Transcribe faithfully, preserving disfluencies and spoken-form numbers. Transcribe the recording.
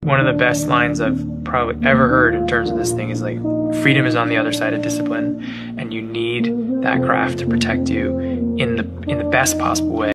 one of the best lines I've probably ever heard in terms of this thing is like, freedom is on the other side of discipline, and you need that craft to protect you in the in the best possible way.